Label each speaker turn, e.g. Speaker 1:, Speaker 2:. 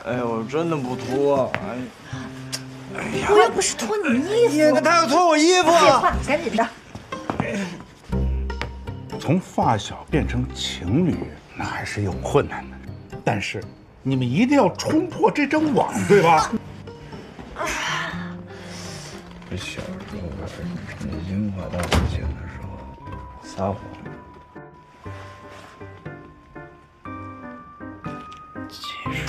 Speaker 1: 哎呀，我真的不脱。哎呀，
Speaker 2: 我又不是脱你衣服。
Speaker 1: 他要脱我衣服。
Speaker 2: 废话，赶紧的。
Speaker 3: 从发小变成情侣，那还是有困难的，但是你们一定要冲破这张网，对吧？
Speaker 1: 这小时候我是真心话大冒险的时候撒谎。其实